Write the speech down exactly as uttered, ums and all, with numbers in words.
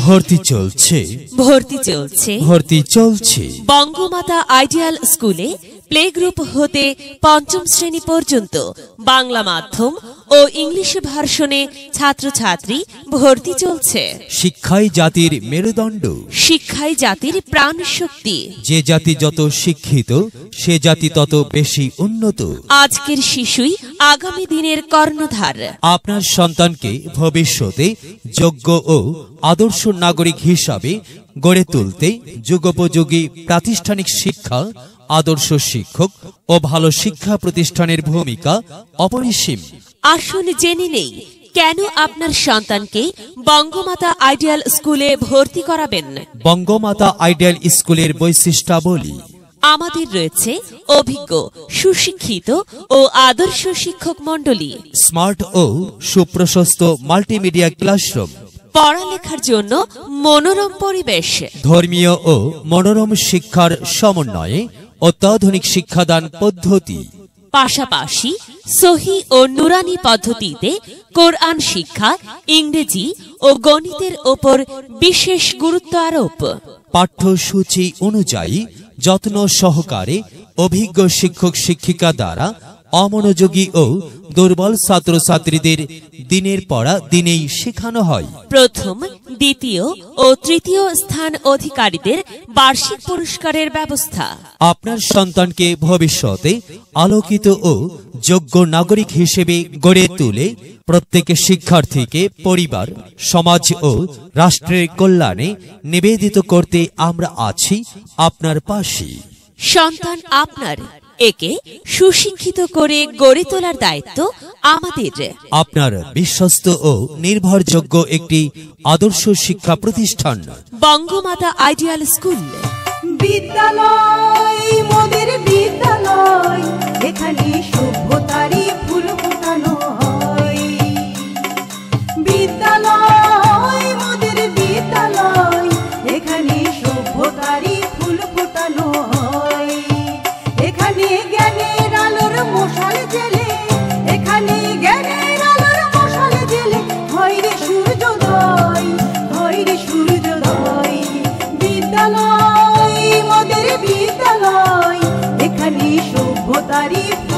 ভর্তি চলছে ভর্তি চলছে ভর্তি চলছে বঙ্গমাতা আইডিয়াল স্কুলে প্লে গ্রুপ হতে পঞ্চম শ্রেণী পর্যন্ত বাংলা মাধ্যম ও ইংলিশ ভার্সনে ছাত্রছাত্রী ভর্তি চলছে। শিক্ষাই জাতির মেরুদণ্ড, শিক্ষাই জাতির প্রাণ শক্তি। যে জাতি যত শিক্ষিত সে জাতি তত বেশি উন্নত। আজকের শিশুই আগামী দিনের কর্ণধার। আপনার সন্তানকে ভবিষ্যতে যোগ্য ও আদর্শ নাগরিক হিসাবে গড়ে তুলতে যুগোপযোগী প্রাতিষ্ঠানিক শিক্ষা, আদর্শ শিক্ষক ও ভালো শিক্ষা প্রতিষ্ঠানের ভূমিকা অপরিসীম। আসুন জেনে নেই কেন আপনার সন্তানকে বঙ্গমাতা আইডিয়াল স্কুলে ভর্তি করাবেন। বঙ্গমাতা আইডিয়াল স্কুলের বৈশিষ্ট্যাবলী। আমাদের রয়েছে অভিজ্ঞ, সুশিক্ষিত ও আদর্শ শিক্ষক মণ্ডলী, স্মার্ট ও সুপ্রশস্ত মাল্টিমিডিয়া ক্লাসরুম, পড়ালেখার জন্য মনোরম পরিবেশ, ধর্মীয় ও মনোরম শিক্ষার সমন্বয়ে অত্যাধুনিক শিক্ষাদান পদ্ধতি, পাশাপাশি সহি ও নুরানি পদ্ধতিতে কোরআন শিক্ষা, ইংরেজি ও গণিতের ওপর বিশেষ গুরুত্ব আরোপ। পাঠ্যসূচি অনুযায়ী যত্ন সহকারে অভিজ্ঞ শিক্ষক শিক্ষিকা দ্বারা অমনোযোগী ও দুর্বল ছাত্রছাত্রীদের দিনের পড়া দিনেই শেখানো হয়। প্রথম, দ্বিতীয় ও তৃতীয় স্থান অধিকারীদের বার্ষিক পুরস্কারের ব্যবস্থা। আপনার সন্তানকে ভবিষ্যতে আলোকিত ও যোগ্য নাগরিক হিসেবে গড়ে তুলে প্রত্যেক শিক্ষার্থীকে পরিবার, সমাজ ও রাষ্ট্রের কল্যাণে নিবেদিত করতে আমরা আছি আপনার পাশে। সন্তান আপনার, একে সুশিক্ষিত করে গড়ে তোলার দায়িত্ব আমাদের। আপনার বিশ্বস্ত ও নির্ভরযোগ্য একটি আদর্শ শিক্ষা প্রতিষ্ঠান বঙ্গমাতা আইডিয়াল স্কুল। বিদ্যালয় মোদের বিদ্যালয়, এখানে সভ্যতারই ফুল ফোটানো হয়। বিদ্যালয় মোদের বিদ্যালয়, এখানে সভ্যতারই ফুল ফোটানো হয়। এখানে জ্ঞানের আলোর মশাল জেলে, এখানে জ্ঞানের আলোর মশাল জেলে হয় রে সূর্যোদয়, হয় রে সূর্যোদয়। বিদ্যালয় মোদের বিদ্যালয়, এখানে সভ্যতারই